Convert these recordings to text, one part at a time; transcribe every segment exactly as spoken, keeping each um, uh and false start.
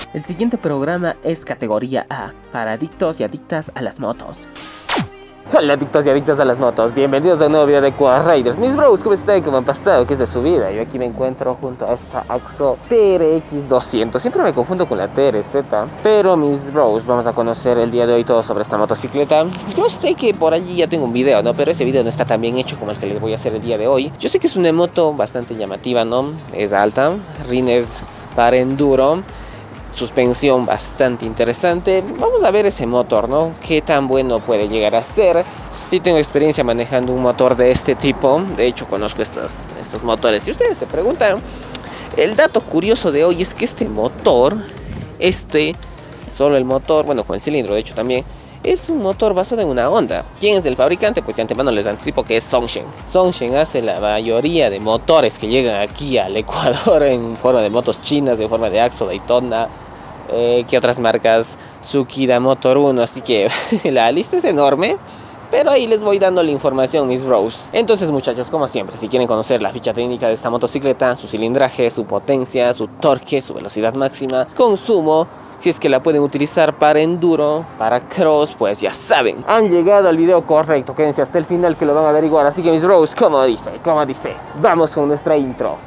El siguiente programa es categoría A, para adictos y adictas a las motos. Hola adictos y adictas a las motos, bienvenidos a un nuevo video de Quad Raiders. Mis bros, ¿cómo están? ¿Cómo han pasado? ¿Qué es de su vida? Yo aquí me encuentro junto a esta Axo T R X doscientos. Siempre me confundo con la T R Z. Pero mis bros, vamos a conocer el día de hoy todo sobre esta motocicleta. Yo sé que por allí ya tengo un video, ¿no? Pero ese video no está tan bien hecho como el que les voy a hacer el día de hoy. Yo sé que es una moto bastante llamativa, ¿no? Es alta, rines para enduro, suspensión bastante interesante. Vamos a ver ese motor, ¿no? Qué tan bueno puede llegar a ser. Sí tengo experiencia manejando un motor de este tipo. De hecho conozco estos, estos motores. Si ustedes se preguntan, el dato curioso de hoy es que este motor, este, solo el motor, bueno, con el cilindro de hecho también, es un motor basado en una Honda. ¿Quién es el fabricante? Pues de antemano les anticipo que es Songshen. Songshen hace la mayoría de motores que llegan aquí al Ecuador en forma de motos chinas, de forma de Axo, Daytona, eh, que otras marcas, Tsukida Motor uno, así que la lista es enorme. Pero ahí les voy dando la información, mis bros. Entonces muchachos, como siempre, si quieren conocer la ficha técnica de esta motocicleta, su cilindraje, su potencia, su torque, su velocidad máxima, consumo, si es que la pueden utilizar para enduro, para cross, pues ya saben, han llegado al video correcto. Quédense hasta el final que lo van a averiguar. Así que mis bros, como dice, como dice, vamos con nuestra intro.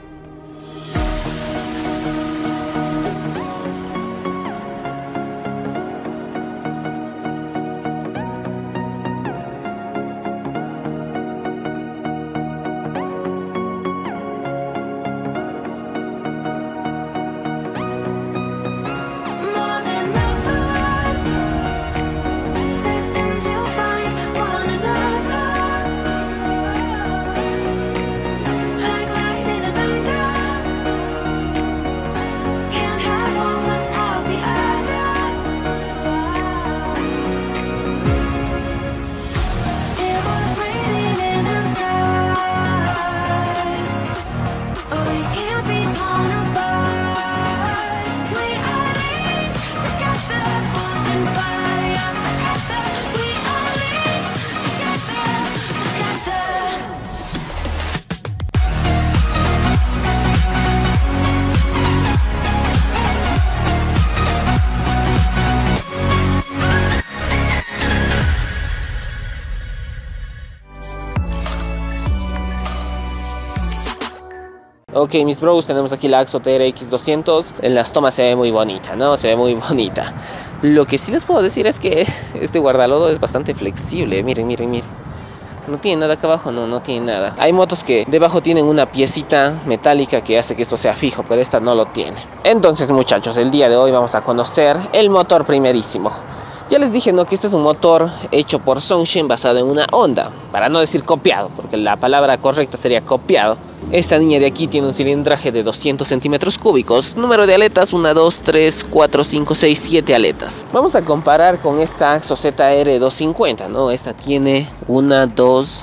Ok, mis bros, tenemos aquí la Axo T R X doscientos. En las tomas se ve muy bonita, ¿no? Se ve muy bonita. Lo que sí les puedo decir es que este guardalodo es bastante flexible. Miren, miren, miren. No tiene nada acá abajo, no, no tiene nada. Hay motos que debajo tienen una piecita metálica que hace que esto sea fijo, pero esta no lo tiene. Entonces, muchachos, el día de hoy vamos a conocer el motor primerísimo. Ya les dije, ¿no?, que este es un motor hecho por Songshen basado en una Honda, para no decir copiado, porque la palabra correcta sería copiado. Esta niña de aquí tiene un cilindraje de doscientos centímetros cúbicos, número de aletas una, dos, tres, cuatro, cinco, seis, siete aletas. Vamos a comparar con esta Axo Z R doscientos cincuenta, ¿no? Esta tiene una, dos,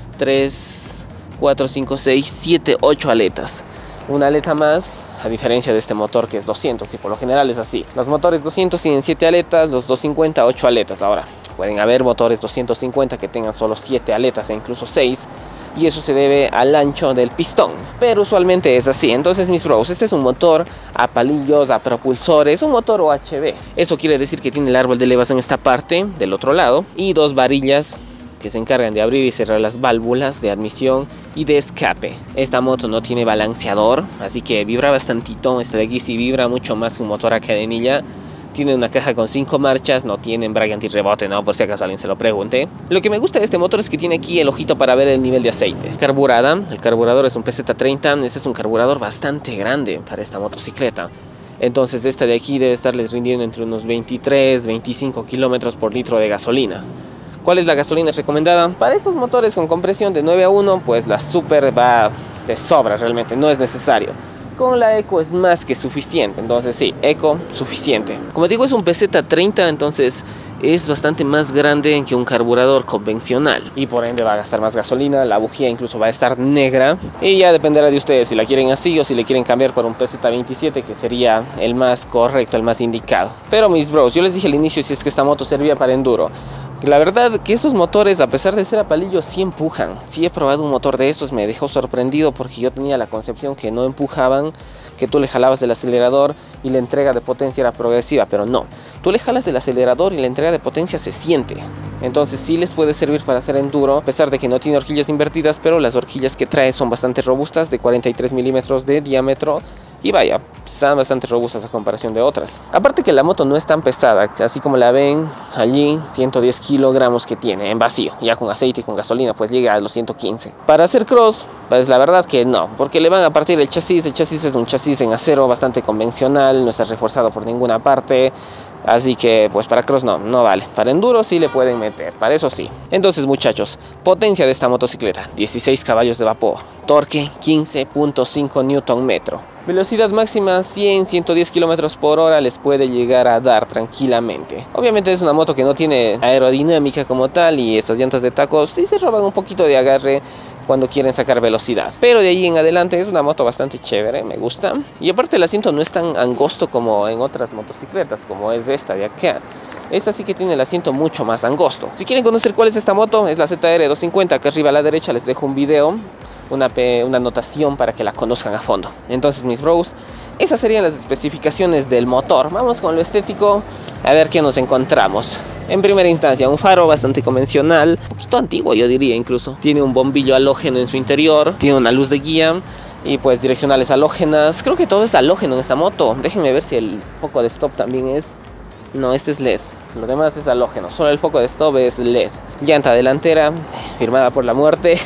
tres, cuatro, cinco, seis, siete, ocho aletas. Una aleta más, a diferencia de este motor que es doscientos, y por lo general es así. Los motores doscientos tienen siete aletas, los doscientos cincuenta ocho aletas. Ahora, pueden haber motores doscientos cincuenta que tengan solo siete aletas e incluso seis, y eso se debe al ancho del pistón, pero usualmente es así. Entonces, mis bros, este es un motor a palillos, a propulsores, un motor O H V. Eso quiere decir que tiene el árbol de elevación en esta parte, del otro lado, y dos varillas que se encargan de abrir y cerrar las válvulas de admisión y de escape. Esta moto no tiene balanceador, así que vibra bastantito. Este de aquí sí vibra mucho más que un motor a cadenilla. Tiene una caja con cinco marchas, no tiene embrague antirrebote, ¿no? Por si acaso alguien se lo pregunte. Lo que me gusta de este motor es que tiene aquí el ojito para ver el nivel de aceite. Carburada, el carburador es un P Z treinta, este es un carburador bastante grande para esta motocicleta. Entonces esta de aquí debe estarles rindiendo entre unos veintitrés, veinticinco kilómetros por litro de gasolina. ¿Cuál es la gasolina recomendada? Para estos motores con compresión de nueve a uno, pues la Super va de sobra realmente, no es necesario. Con la Eco es más que suficiente, entonces sí, Eco suficiente. Como digo, es un P Z treinta, entonces es bastante más grande que un carburador convencional y por ende va a gastar más gasolina. La bujía incluso va a estar negra y ya dependerá de ustedes si la quieren así o si le quieren cambiar por un P Z veintisiete, que sería el más correcto, el más indicado. Pero mis bros, yo les dije al inicio si es que esta moto servía para enduro. La verdad que estos motores, a pesar de ser a palillos, sí empujan. Sí he probado un motor de estos, me dejó sorprendido porque yo tenía la concepción que no empujaban, que tú le jalabas del acelerador y la entrega de potencia era progresiva, pero no. Tú le jalas del acelerador y la entrega de potencia se siente. Entonces sí les puede servir para hacer enduro, a pesar de que no tiene horquillas invertidas, pero las horquillas que trae son bastante robustas, de cuarenta y tres milímetros de diámetro. Y vaya, están bastante robustas a comparación de otras. Aparte que la moto no es tan pesada, así como la ven allí, ciento diez kilogramos que tiene en vacío. Ya con aceite y con gasolina pues llega a los ciento quince. Para hacer cross, pues la verdad que no, porque le van a partir el chasis. El chasis es un chasis en acero bastante convencional, no está reforzado por ninguna parte. Así que pues para cross no, no vale. Para enduro sí le pueden meter, para eso sí. Entonces muchachos, potencia de esta motocicleta, dieciséis caballos de vapor. Torque, quince punto cinco newton metro. Velocidad máxima cien a ciento diez kilómetros por hora les puede llegar a dar tranquilamente. Obviamente es una moto que no tiene aerodinámica como tal y estas llantas de tacos sí se roban un poquito de agarre cuando quieren sacar velocidad, pero de ahí en adelante es una moto bastante chévere, me gusta. Y aparte el asiento no es tan angosto como en otras motocicletas, como es esta de acá. Esta sí que tiene el asiento mucho más angosto. Si quieren conocer cuál es esta moto, es la Z R doscientos cincuenta. Acá arriba a la derecha les dejo un video, una, una anotación para que la conozcan a fondo. Entonces mis bros, esas serían las especificaciones del motor. Vamos con lo estético, a ver qué nos encontramos. En primera instancia, un faro bastante convencional, un poquito antiguo yo diría incluso. Tiene un bombillo halógeno en su interior, tiene una luz de guía y pues direccionales halógenas. Creo que todo es halógeno en esta moto. Déjenme ver si el foco de stop también es... No, este es L E D. Lo demás es halógeno, solo el foco de stop es L E D. Llanta delantera, firmada por la muerte.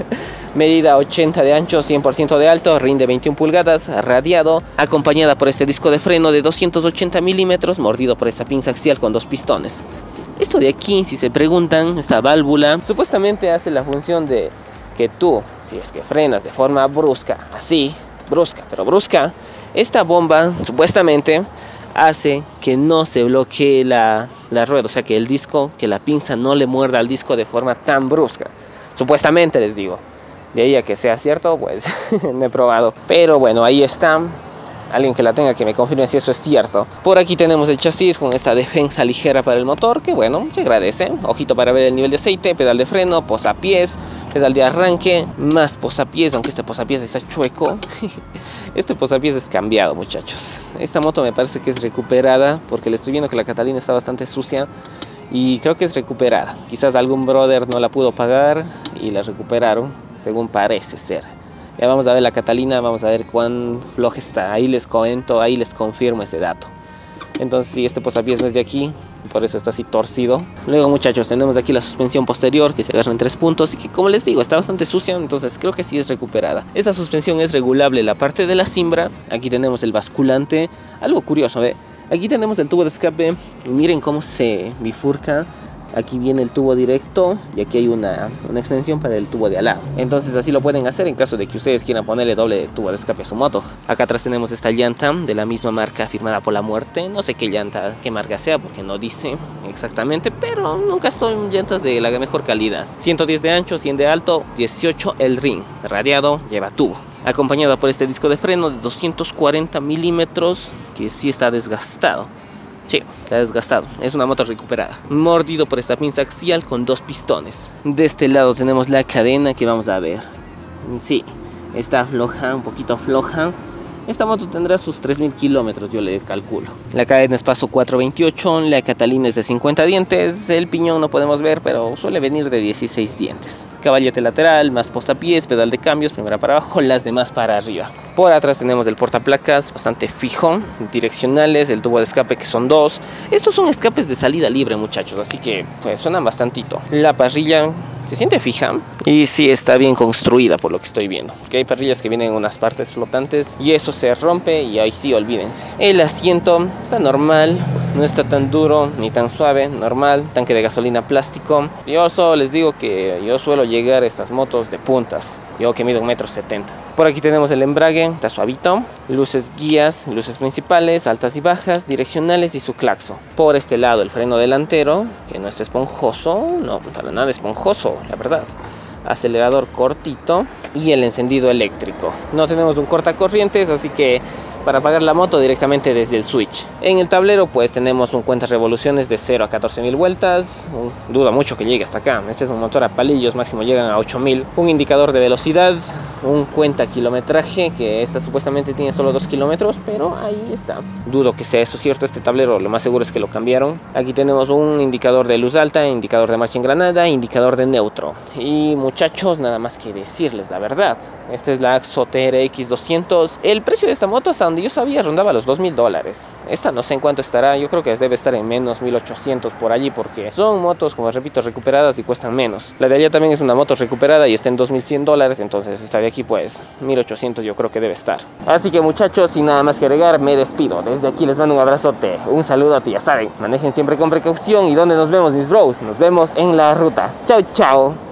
Medida ochenta de ancho, cien por ciento de alto, rinde veintiuna pulgadas, radiado, acompañada por este disco de freno de doscientos ochenta milímetros, mordido por esta pinza axial con dos pistones. Esto de aquí, si se preguntan, esta válvula, supuestamente hace la función de que tú, si es que frenas de forma brusca, así, brusca, pero brusca, esta bomba, supuestamente, hace que no se bloquee la, la rueda, o sea que el disco, que la pinza no le muerda al disco de forma tan brusca. Supuestamente les digo. De ahí a que sea cierto, pues no he probado. Pero bueno, ahí está. Alguien que la tenga que me confirme si eso es cierto. Por aquí tenemos el chasis con esta defensa ligera para el motor, que bueno, se agradece. Ojito para ver el nivel de aceite, pedal de freno, posapiés, pedal de arranque, más posapiés, aunque este posapiés está chueco. Este posapiés es cambiado, muchachos. Esta moto me parece que es recuperada, porque le estoy viendo que la Catalina está bastante sucia. Y creo que es recuperada. Quizás algún brother no la pudo pagar y la recuperaron, según parece ser. Ya vamos a ver la Catalina, vamos a ver cuán floja está. Ahí les comento, ahí les confirmo ese dato. Entonces sí, este posapiés no es de aquí, por eso está así torcido. Luego muchachos, tenemos aquí la suspensión posterior que se agarra en tres puntos y que, como les digo, está bastante sucia, entonces creo que sí es recuperada. Esta suspensión es regulable, la parte de la cimbra. Aquí tenemos el basculante, algo curioso, ¿ve? Aquí tenemos el tubo de escape y miren cómo se bifurca. Aquí viene el tubo directo y aquí hay una, una extensión para el tubo de al lado. Entonces así lo pueden hacer en caso de que ustedes quieran ponerle doble tubo de escape a su moto. Acá atrás tenemos esta llanta de la misma marca firmada por la muerte. No sé qué llanta, qué marca sea porque no dice exactamente, pero nunca son llantas de la mejor calidad. ciento diez de ancho, cien de alto, dieciocho el ring. Radiado, lleva tubo. Acompañada por este disco de freno de doscientos cuarenta milímetros que sí está desgastado. Sí, está desgastado, es una moto recuperada. Mordido por esta pinza axial con dos pistones. De este lado tenemos la cadena que vamos a ver. Sí, está floja, un poquito floja. Esta moto tendrá sus tres mil kilómetros, yo le calculo. La cadena es paso cuatro veintiocho, la Catalina es de cincuenta dientes. El piñón no podemos ver, pero suele venir de dieciséis dientes. Caballete lateral, más posapiés, pedal de cambios, primera para abajo, las demás para arriba. Por atrás tenemos el portaplacas, bastante fijo, direccionales, el tubo de escape que son dos. Estos son escapes de salida libre, muchachos, así que pues suenan bastantito. La parrilla se siente fija y sí está bien construida por lo que estoy viendo, porque hay parrillas que vienen en unas partes flotantes y eso se rompe y ahí sí olvídense. El asiento está normal, no está tan duro ni tan suave, normal. Tanque de gasolina plástico. Yo solo les digo que yo suelo llegar a estas motos de puntas, yo que mido un metro setenta. Por aquí tenemos el embrague, está suavito, luces guías, luces principales, altas y bajas, direccionales y su claxon. Por este lado el freno delantero, que no está esponjoso, no, para nada esponjoso, la verdad. Acelerador cortito y el encendido eléctrico. No tenemos un cortacorrientes, así que para apagar la moto directamente desde el switch. En el tablero pues tenemos un cuenta revoluciones de cero a catorce mil vueltas, un, duda mucho que llegue hasta acá. Este es un motor a palillos, máximo llegan a ocho mil. Un indicador de velocidad, un cuenta kilometraje, que esta supuestamente tiene solo dos kilómetros, pero ahí está. Dudo que sea eso cierto, este tablero lo más seguro es que lo cambiaron. Aquí tenemos un indicador de luz alta, indicador de marcha en granada, indicador de neutro. Y muchachos, nada más que decirles la verdad, esta es la Axo T R X doscientos. El precio de esta moto, hasta donde yo sabía, rondaba los dos mil dólares. Esta no sé en cuánto estará, yo creo que debe estar en menos mil ochocientos por allí, porque son motos, como repito, recuperadas y cuestan menos. La de allá también es una moto recuperada y está en dos mil cien dólares, entonces esta de aquí pues mil ochocientos yo creo que debe estar. Así que muchachos, sin nada más que agregar, me despido. Desde aquí les mando un abrazote, un saludote, ya saben, manejen siempre con precaución. ¿Y dónde nos vemos, mis bros? Nos vemos en la ruta. Chao, chao.